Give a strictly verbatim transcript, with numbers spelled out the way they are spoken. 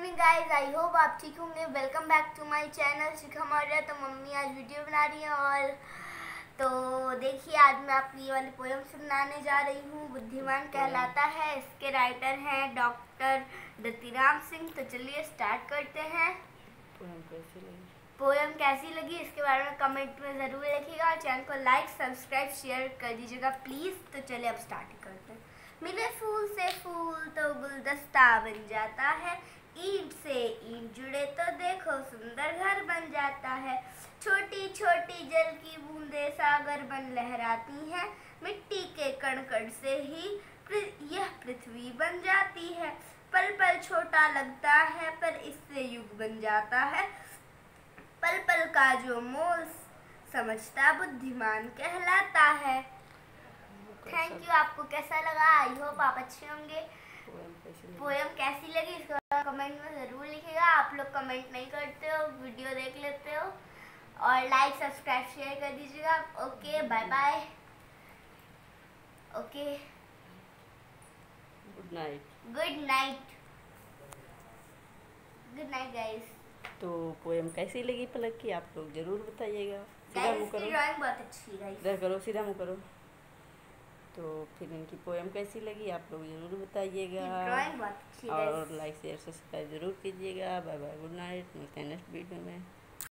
Morning guys, I hope आप ठीक होंगे। Welcome back to my channel Shikha Maurya. तो मम्मी आज वीडियो बना रही हैं और तो देखिए आज मैं आपको ये वाली पोयम सुनाने जा रही हूँ। बुद्धिमान कहलाता है। इसके राइटर हैं डॉक्टर दत्तीराम सिंह। तो चलिए स्टार्ट करते हैं। पोयम कैसी लगी पोयम कैसी लगी इसके बारे में कमेंट में ज़रूर लिखिएगा। चैनल को लाइक सब्सक्राइब शेयर कर दीजिएगा प्लीज़। तो चलिए अब स्टार्ट करते हैं। मिले फूल से फूल तो गुलदस्ता बन जाता है, ईंट से ईंट जुड़े तो देखो सुंदर घर बन जाता है। छोटी छोटी जल की बूंदे सागर बन लहराती हैं, मिट्टी के कण कण से ही यह पृथ्वी बन जाती है। पल पल छोटा लगता है पर इससे युग बन जाता है। पल पल का जो मोल समझता बुद्धिमान कहलाता है। Thank you. आपको कैसा लगा? आई होप आप अच्छे होंगे। पोयम कैसी लगी इसको कमेंट में ज़रूर लिखिएगा। आप लोग कमेंट नहीं करते हो, वीडियो देख लेते हो और लाइक सब्सक्राइब शेयर कर दीजिएगा। Okay bye bye. Okay good night. Good night good night guys. तो पोयम कैसी लगी पलक की आप लोग ज़रूर बताइएगा। सीधा गाइस मुँह इसकी करो, ड्राइंग बहुत अच्छी है गाइस। इधर करो, सीधा मुँह करो। तो फिर इनकी पोयम कैसी लगी आप लोग ज़रूर बताइएगा ड्राइंग बहुत अच्छी है और गाइस। लाइक शेयर सब्सक्राइब ज़रूर कीजिएगा। Bye bye, good night. मिलते हैं नेक्स्ट वीडियो में।